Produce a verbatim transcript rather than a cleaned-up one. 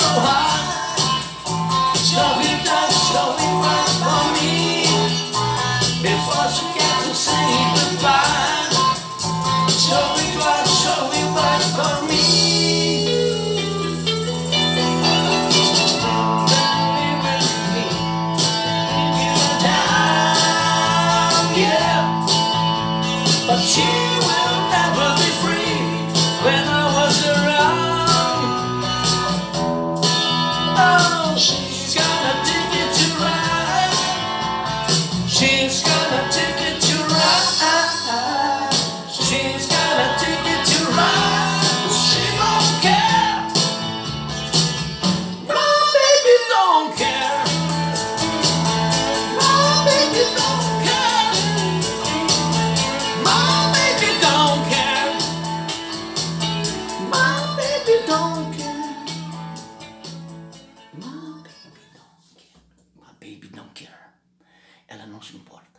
hard. So he does, so it was for me. Before she get to say goodbye. So it was, so it was for me. Then with me, in the town, yeah. But she will never be free when I was around. Oh, she's got a ticket to ride. She's got a ticket to ride. She's got a ticket to ride. She don't care. My baby don't care. My baby don't care. My baby don't care. My baby don't care. My baby don't care. My baby don't care. Ela não se importa.